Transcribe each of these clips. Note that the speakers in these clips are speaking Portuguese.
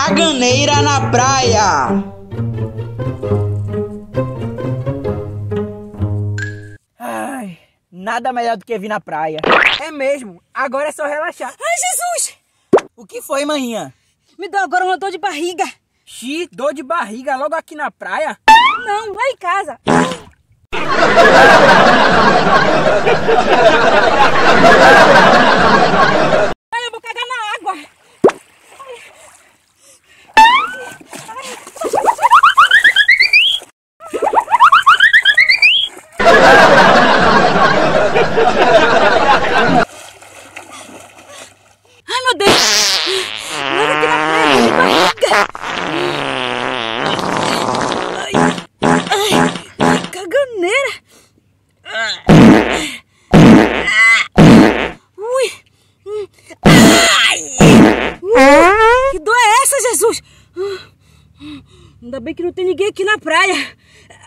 Caganeira na praia. Ai, nada melhor do que vir na praia. É mesmo, agora é só relaxar. Ai, Jesus! O que foi, maninha? Me deu agora uma dor de barriga. Xi, dor de barriga logo aqui na praia? Não, lá em casa. Ai, eu vou cagar na água. Ai, meu Deus. Logo aqui na praia, de barriga. Ai, caganeira. Ui. Ai. Que dor é essa, Jesus? Ainda bem que não tem ninguém aqui na praia.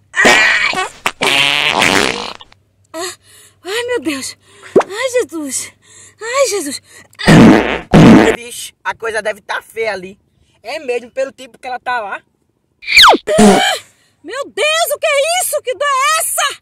Ai, meu Deus. Ai, Jesus. Ai, Jesus. Vixe, a coisa deve estar feia ali. É mesmo, pelo tipo que ela tá lá. Meu Deus, o que é isso? Que dor é essa?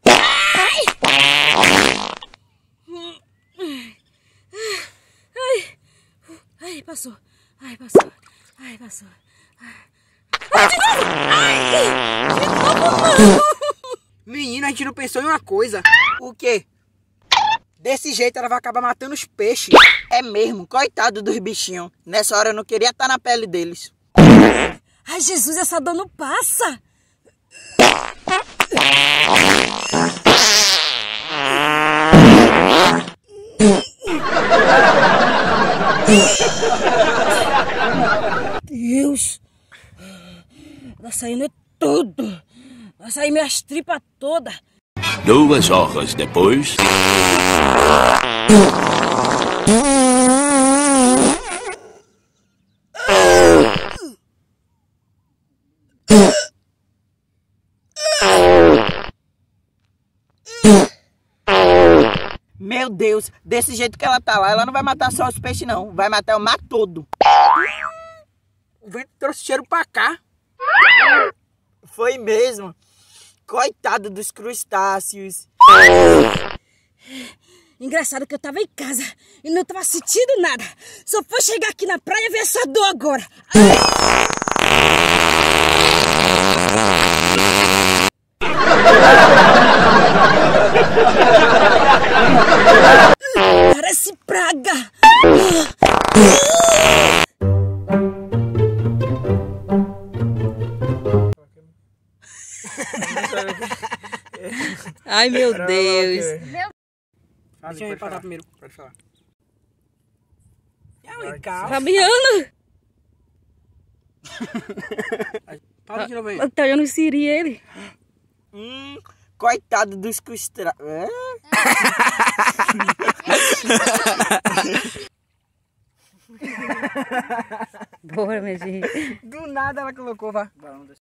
Ai. Ai, passou. Ai, passou. Ai, passou. Ai, de novo! Ai, de novo, não! Menina, a gente não pensou em uma coisa. O quê? Desse jeito ela vai acabar matando os peixes. É mesmo, coitado dos bichinhos. Nessa hora eu não queria estar na pele deles. Ai, Jesus, essa dor não passa. Deus. Vai saindo tudo. Vai sair minhas tripas todas. 2 horas depois. Meu Deus, desse jeito que ela tá lá, ela não vai matar só os peixes não. Vai matar o mar todo. O vento trouxe cheiro pra cá. Foi mesmo. Coitado dos crustáceos. Engraçado que eu tava em casa e não tava sentindo nada. Só foi chegar aqui na praia e ver essa dor agora. Parece praga. Ai, meu Deus. Deixa eu empatar primeiro. Pode falar. Fabiano. Fala de novo aí. Tá olhando o Siri, ele. Coitado dos crustáceos. Bora, minha gente. Do nada ela colocou, vá.